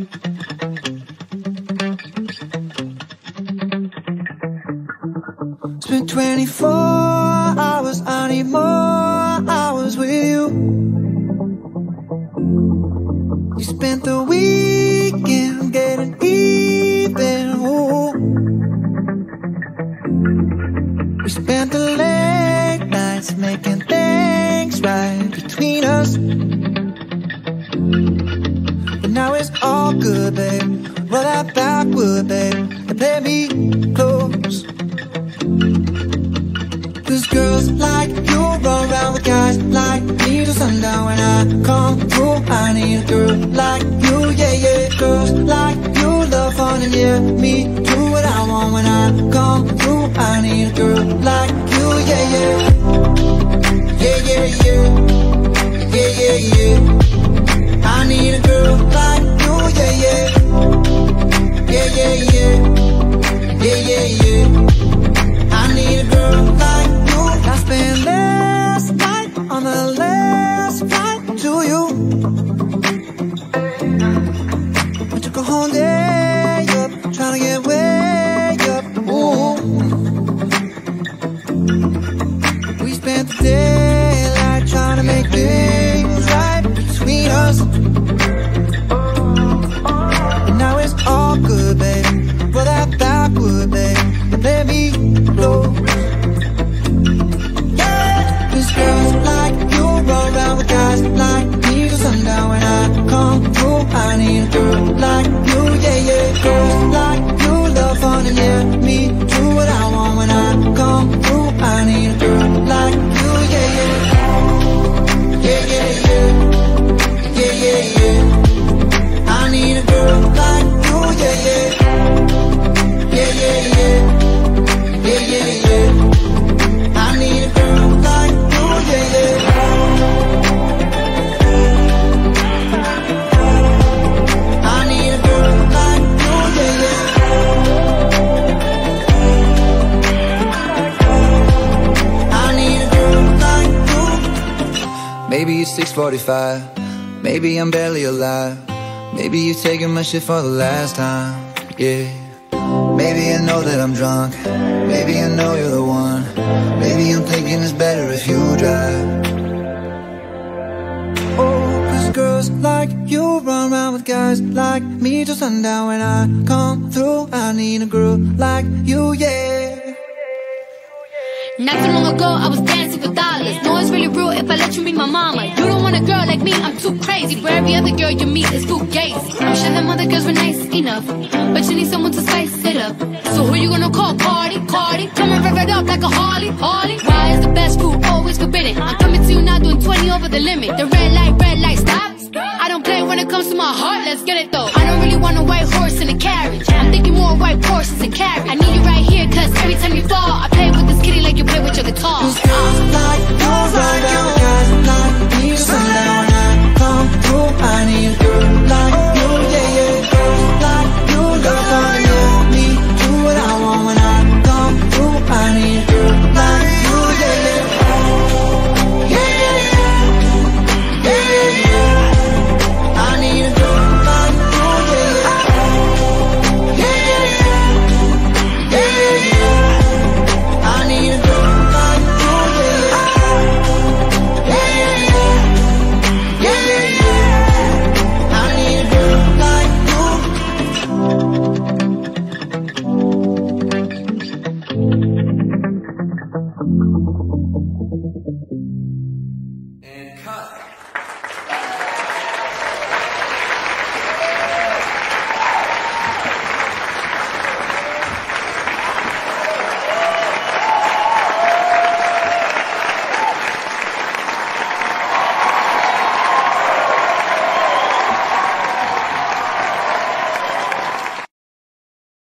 It's been 24 hours, I need more hours with you. You spent the weekend getting even, ooh. We spent the late nights making things right between us. But now it's all good, babe. Roll that backward, babe, and play me close. Cause girls like you run around with guys like me till sundown. When I come through, I need a girl like you, yeah, yeah. Girls like you love fun and yeah, me do what I want. When I come through, I need a girl like you, yeah, yeah. Yeah, yeah, yeah. Yeah, yeah, yeah. I need a girl like you, yeah, yeah. Yeah, yeah, yeah. Yeah, yeah, yeah. I need a girl like you. I spent last night on the last flight to you. We took a whole day up, trying to get way up, ooh. We spent the daylight trying to make things right between us. And now it's all good, baby. Roll that backward, baby, and let me blow. Girls like you run around with guys like me till sundown. When I come through, I need a girl like you, yeah, yeah. Girls like you love fun and yeah, me do what I want. When I come through, I need a girl like you, yeah, yeah. Yeah, yeah, yeah. Yeah, yeah, yeah. I need a girl like you, yeah, yeah. Yeah, yeah, yeah. Yeah, yeah, yeah. I need a girl like you, yeah, yeah. I need a girl like you, yeah, yeah. I need a girl like you. Maybe it's 6:45. Maybe I'm barely alive. Maybe you're taking my shit for the last time, yeah. Maybe I know that I'm drunk. Maybe I know you're the one. Maybe I'm thinking it's better if you drive. Oh, cause girls like you run around with guys like me till sundown. When I come through, I need a girl like you, yeah. Not too long ago, I was dancing for dollars. No, it's really real if I let you meet my mama. You don't want a girl like me, I'm too crazy. For every other girl you meet is too gazy. I'm sure them other girls were nice enough, but you need someone to spice it up. So who you gonna call? Cardi, Cardi. Come and rev it up like a Harley, Harley. Why is the best food always forbidden? I'm coming to you now doing 20 over the limit. The red light, stop. I don't play when it comes to my heart, let's get it though. I don't really want a white horse in a carriage. I'm thinking more white horses and carriage.